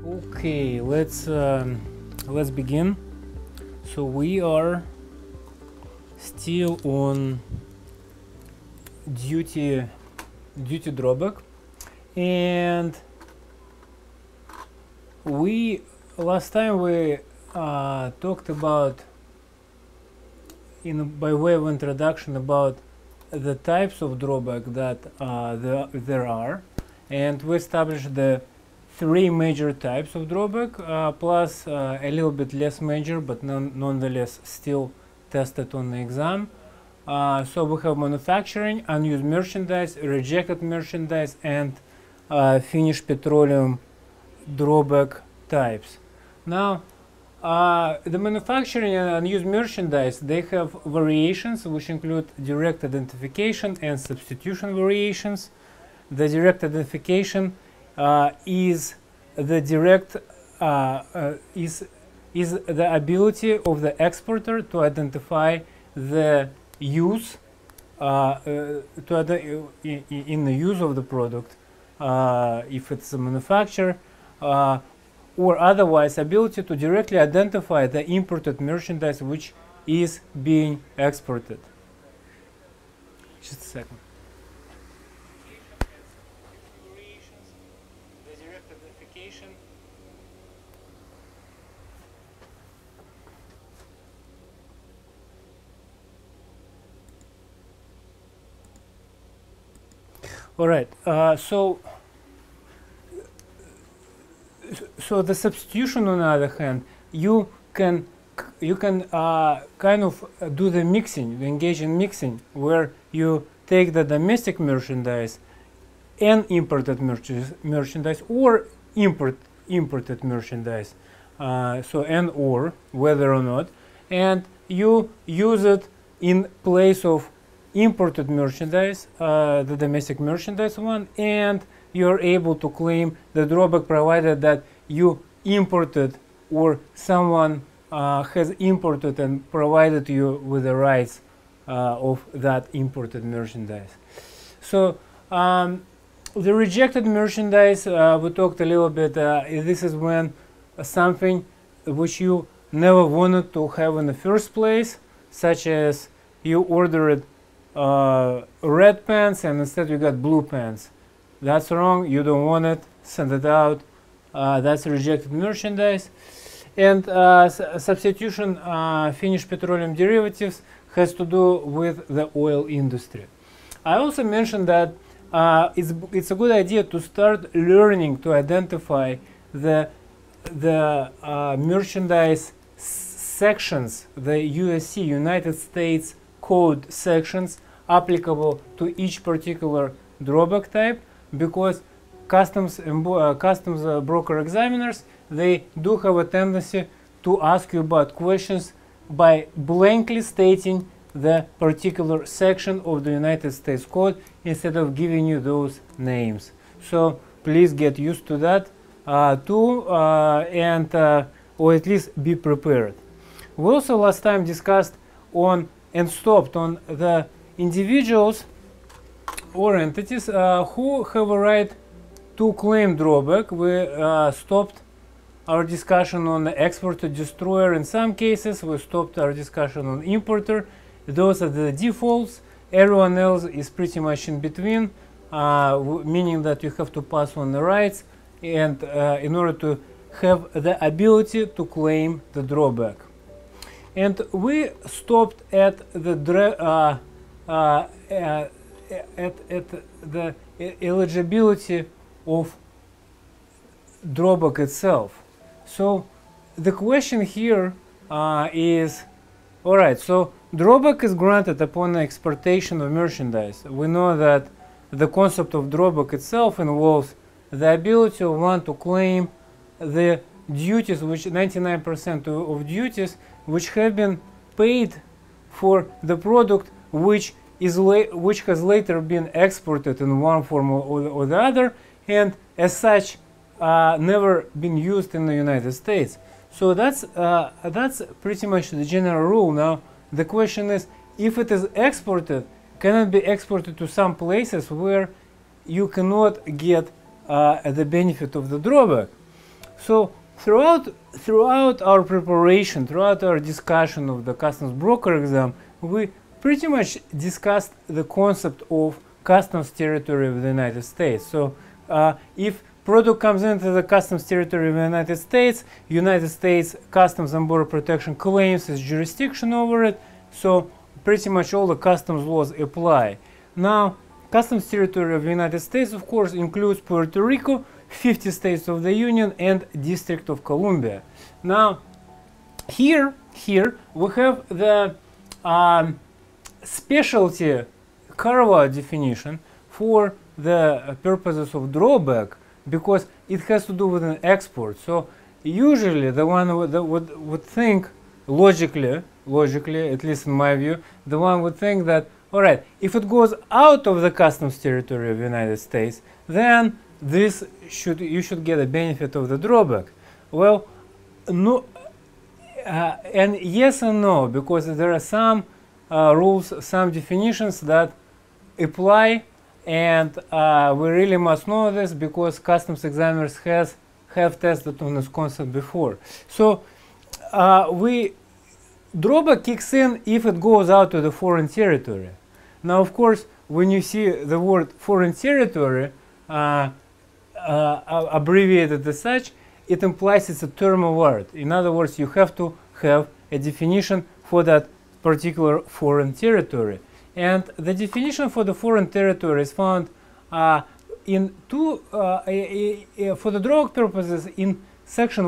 Okay, let's begin. So we are still on duty drawback, and last time we talked about, by way of introduction, about the types of drawback that there are, and we established the three major types of drawback, plus a little bit less major, but nonetheless still tested on the exam. So we have manufacturing, unused merchandise, rejected merchandise, and finished petroleum drawback types. Now, the manufacturing and unused merchandise, they have variations which include direct identification and substitution variations. The direct identification is the direct is the ability of the exporter to identify the use in the use of the product, if it's a manufacturer, or otherwise ability to directly identify the imported merchandise which is being exported. Just a second. All right. So the substitution, on the other hand, you can kind of do the mixing, engage in mixing, where you take the domestic merchandise and imported merchandise, or imported merchandise, so and or whether or not, and you use it in place of imported merchandise, the domestic merchandise one, and you're able to claim the drawback provided that you imported or someone has imported and provided you with the rights of that imported merchandise. So the rejected merchandise, we talked a little bit, this is when something which you never wanted to have in the first place, such as you ordered red pants and instead you got blue pants. That's wrong, you don't want it, send it out. That's rejected merchandise. And substitution finished petroleum derivatives has to do with the oil industry. I also mentioned that it's a good idea to start learning to identify the merchandise sections, the USC, United States Code sections applicable to each particular drawback type, because customs broker examiners, they do have a tendency to ask you about questions by blankly stating the particular section of the United States Code instead of giving you those names. So please get used to that too, or at least be prepared. We also last time discussed on and stopped on the individuals or entities who have a right to claim drawback. We stopped our discussion on the exporter destroyer in some cases. We stopped our discussion on importer. Those are the defaults. Everyone else is pretty much in between, meaning that you have to pass on the rights and in order to have the ability to claim the drawback. And we stopped at the eligibility of drawback itself. So the question here is, all right, so drawback is granted upon the exportation of merchandise. We know that the concept of drawback itself involves the ability of one to claim the duties, which 99% of duties which have been paid for the product which has later been exported in one form or the other, and as such never been used in the United States. So that's pretty much the general rule. Now the question is, if it is exported, can it be exported to some places where you cannot get the benefit of the drawback? So throughout our preparation, throughout our discussion of the customs broker exam, we pretty much discussed the concept of customs territory of the United States. So if product comes into the customs territory of the United States Customs and Border Protection claims its jurisdiction over it, so pretty much all the customs laws apply. Now, customs territory of the United States, of course, includes Puerto Rico, 50 states of the Union, and District of Columbia. Now, here we have the specialty carve-out definition for the purposes of drawback, because it has to do with an export. So usually the one would think logically, at least in my view, the one would think that, all right, if it goes out of the customs territory of the United States, then you should get a benefit of the drawback. Well, no, and yes and no, because there are some rules, some definitions that apply, and we really must know this because customs examiners have tested on this concept before. So drawback kicks in if it goes out to the foreign territory. Now, of course, when you see the word foreign territory abbreviated as such, it implies it's a term of art. In other words, you have to have a definition for that particular foreign territory. And the definition for the foreign territory is found for the drawback purposes in section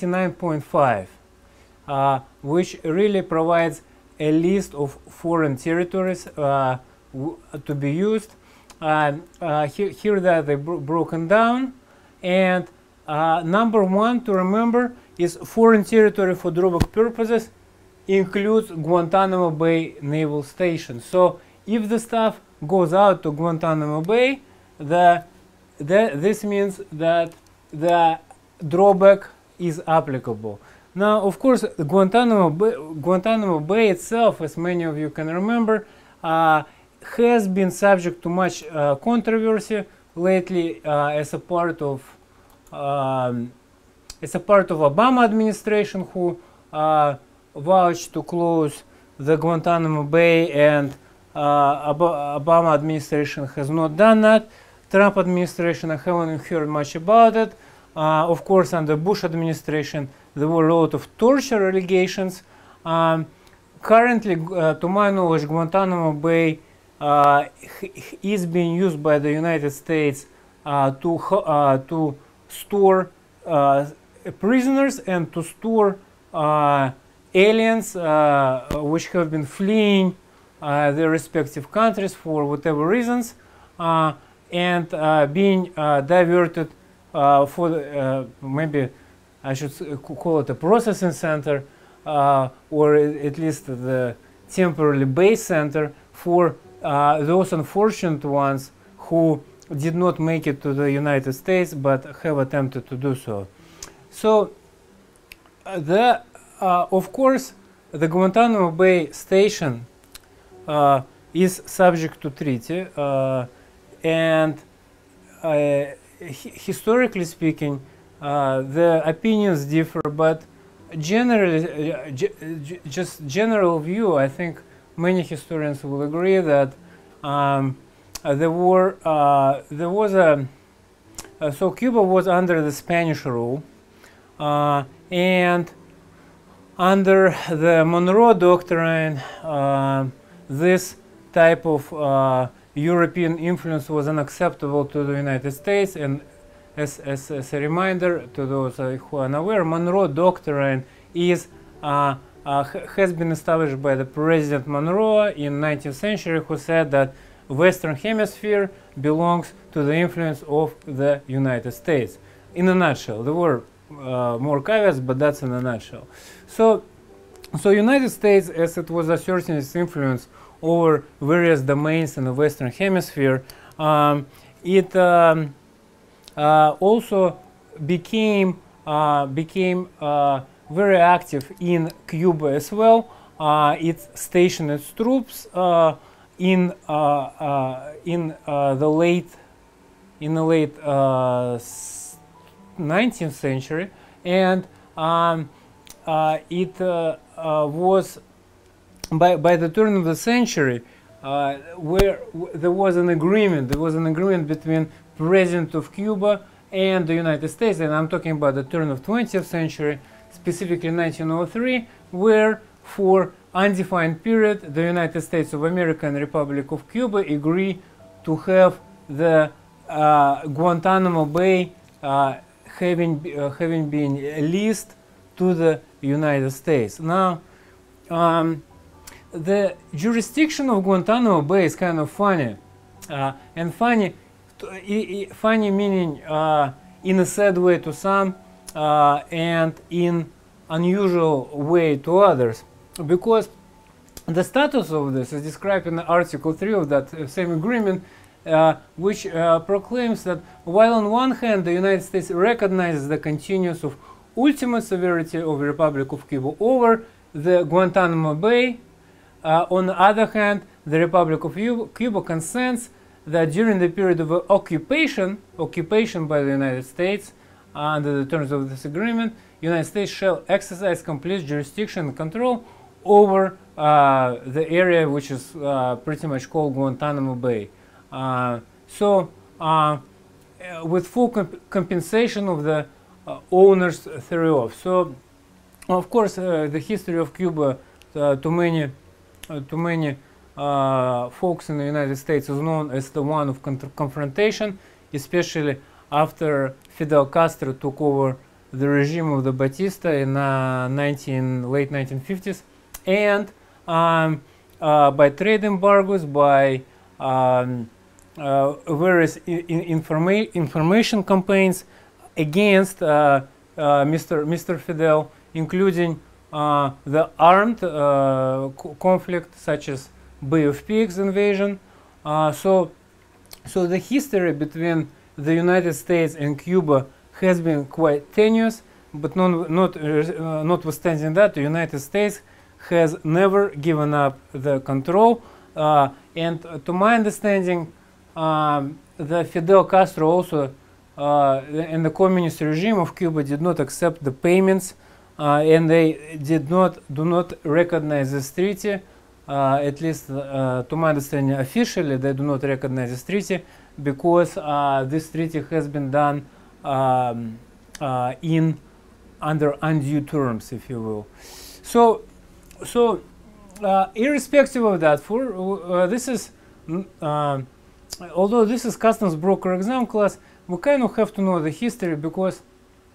199.5, which really provides a list of foreign territories to be used. Here that they're broken down, and number one to remember is foreign territory for drawback purposes includes Guantanamo Bay Naval Station. So if the stuff goes out to Guantanamo Bay, this means that the drawback is applicable. Now, of course, Guantanamo Bay itself, as many of you can remember, has been subject to much controversy lately as a part of Obama administration, who vouched to close the Guantanamo Bay, and Obama administration has not done that. Trump administration, I haven't heard much about it. Of course, under Bush administration, there were a lot of torture allegations. Currently, to my knowledge, Guantanamo Bay is being used by the United States to store prisoners and to store aliens which have been fleeing their respective countries for whatever reasons, and being diverted for maybe I should call it a processing center, or at least the temporarily base center for those unfortunate ones who did not make it to the United States but have attempted to do so. So of course, the Guantanamo Bay station is subject to treaty, and historically speaking, the opinions differ, but generally, just general view, I think many historians will agree that so Cuba was under the Spanish rule, and under the Monroe Doctrine, this type of European influence was unacceptable to the United States. And as a reminder to those who are unaware, Monroe Doctrine is has been established by the President Monroe in 19th century, who said that Western Hemisphere belongs to the influence of the United States. In a nutshell, there were more caveats, but that's in a nutshell. So United States, as it was asserting its influence over various domains in the Western Hemisphere, it also became very active in Cuba as well. It stationed its troops in the late 19th century, and it was by the turn of the century where there was an agreement. There was an agreement between President of Cuba and the United States, and I'm talking about the turn of 20th century, specifically 1903, where for undefined period the United States of America and Republic of Cuba agree to have the Guantanamo Bay having been leased to the United States. Now, the jurisdiction of Guantanamo Bay is kind of funny, and funny meaning in a sad way to some, and in unusual way to others, because the status of this is described in Article 3 of that same agreement, which proclaims that while on one hand the United States recognizes the continuance of ultimate sovereignty of the Republic of Cuba over the Guantanamo Bay, on the other hand, the Republic of Cuba consents that during the period of occupation by the United States, under the terms of this agreement, the United States shall exercise complete jurisdiction and control over the area which is pretty much called Guantanamo Bay. With full compensation of the owners thereof. So, of course, the history of Cuba to many folks in the United States is known as the one of confrontation, especially after Fidel Castro took over the regime of the Batista in late 1950s, and by trade embargoes, by various information campaigns against Mr. Fidel, including the armed conflict such as Bay of Pigs invasion. So the history between the United States and Cuba has been quite tenuous, but notwithstanding that, the United States has never given up the control. And to my understanding, the Fidel Castro also and the communist regime of Cuba did not accept the payments, and they do not recognize this treaty. At least to my understanding, officially they do not recognize this treaty, because this treaty has been done under undue terms, if you will. So irrespective of that, this is although this is customs broker exam class, we kind of have to know the history, because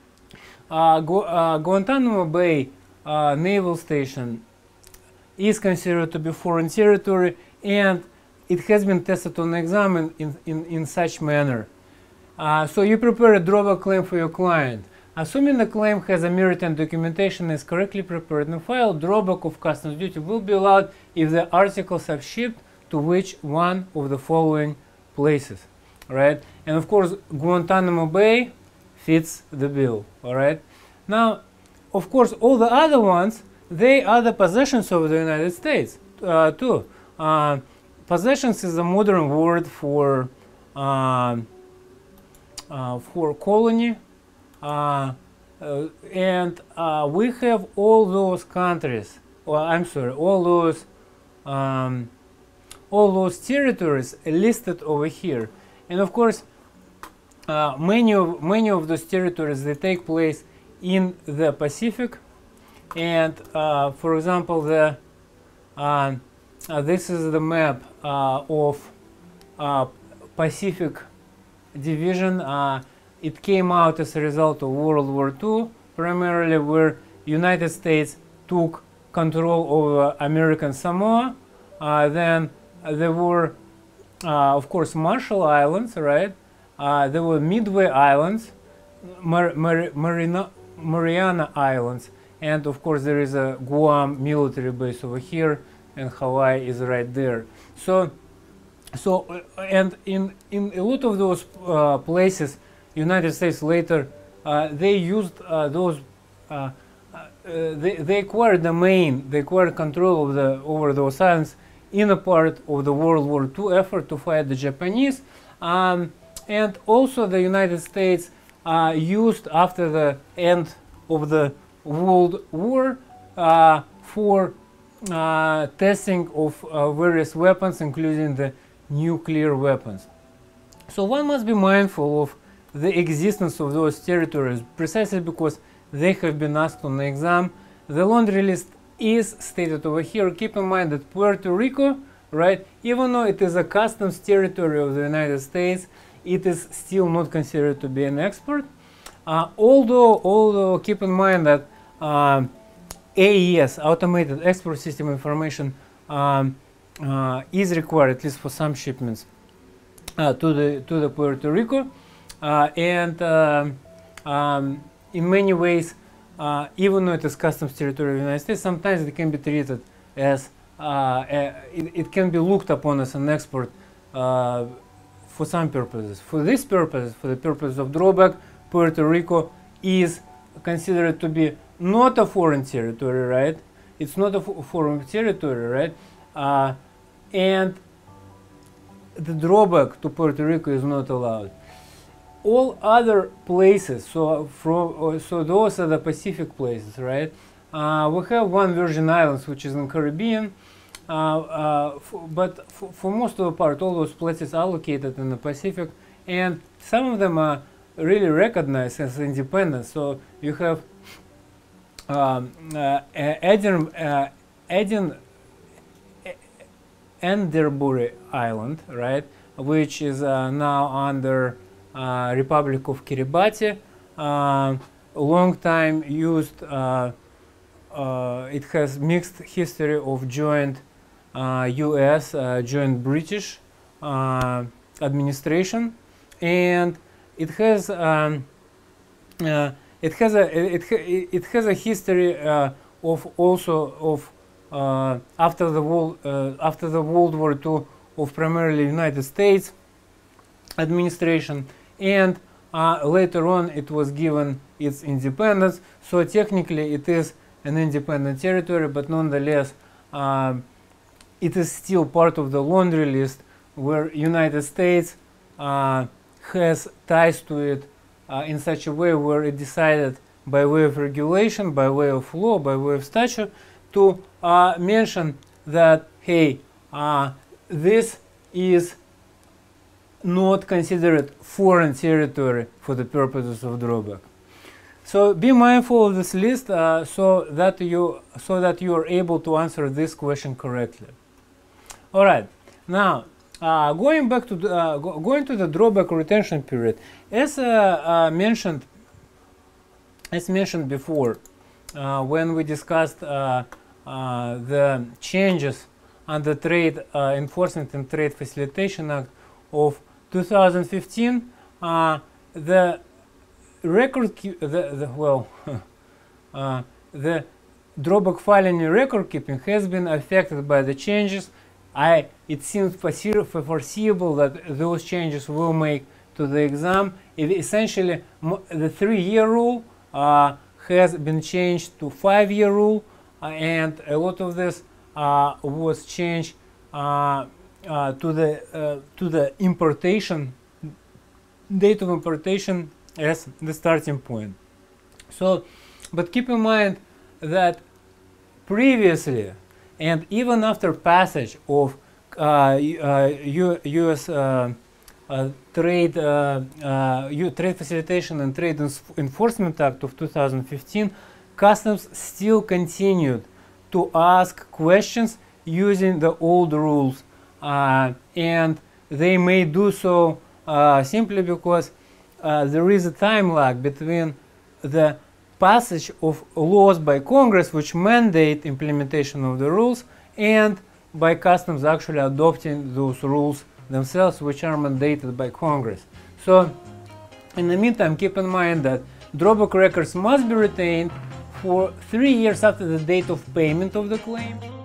Guantanamo Bay naval station is considered to be foreign territory, and it has been tested on the exam in such manner. So you prepare a drawback claim for your client. Assuming the claim has a merit and documentation is correctly prepared and filed, drawback of customs duty will be allowed if the articles are shipped to which one of the following places, right? And of course, Guantanamo Bay fits the bill, all right? Now, of course, all the other ones, they are the possessions of the United States too. Possessions is a modern word for colony, and we have all those countries, or I'm sorry, all those territories listed over here. And of course, many of those territories, they take place in the Pacific. And for example, this is the map of Pacific division. It came out as a result of World War II, primarily, where United States took control over American Samoa. Then there were, of course, Marshall Islands, right? There were Midway Islands, Mariana Islands, and of course there is a Guam military base over here, and Hawaii is right there. So and in a lot of those places, United States later they used those. They acquired domain, they acquired control of over those islands in a part of the World War II effort to fight the Japanese, and also the United States used, after the end of the World War for testing of various weapons, including the nuclear weapons. So one must be mindful of the existence of those territories precisely because they have been asked on the exam. The laundry list is stated over here. Keep in mind that Puerto Rico, right, even though it is a customs territory of the United States, it is still not considered to be an export. Although keep in mind that AES, Automated Export System Information, is required at least for some shipments to the Puerto Rico, and in many ways, even though it is customs territory of the United States, sometimes it can be treated as it can be looked upon as an export for some purposes. For this purpose, for the purpose of drawback, Puerto Rico is considered to be not a foreign territory, right? It's not a foreign territory, right? And the drawback to Puerto Rico is not allowed. All other places, so those are the Pacific places, right? We have one Virgin Islands, which is in Caribbean, but for most of the part, all those places are located in the Pacific, and some of them are really recognized as independent. So you have Enderbury Island, right, which is now under Republic of Kiribati. Long time used. It has mixed history of joint U.S. Joint British administration, and it has a history of also of after the World War II of primarily United States administration, and later on it was given its independence. So technically it is an independent territory, but nonetheless it is still part of the laundry list where United States has ties to it in such a way where it decided by way of regulation, by way of law, by way of statute to mention that, hey, this is not considered foreign territory for the purposes of drawback. So be mindful of this list so that you are able to answer this question correctly. All right, now going back to going to the drawback retention period, as mentioned before when we discussed the changes under Trade Enforcement and Trade Facilitation Act of 2015, the record the drawback filing and record keeping has been affected by the changes. It seems foreseeable that those changes will make to the exam. Essentially, the 3-year rule has been changed to 5-year rule, and a lot of this was changed to the importation date of importation as the starting point. So, but keep in mind that previously, and even after passage of U.S. Trade Facilitation and Trade Enforcement Act of 2015, Customs still continued to ask questions using the old rules, and they may do so simply because there is a time lag between the passage of laws by Congress which mandate implementation of the rules and by Customs actually adopting those rules themselves, which are mandated by Congress. So in the meantime, keep in mind that drawback records must be retained for 3 years after the date of payment of the claim.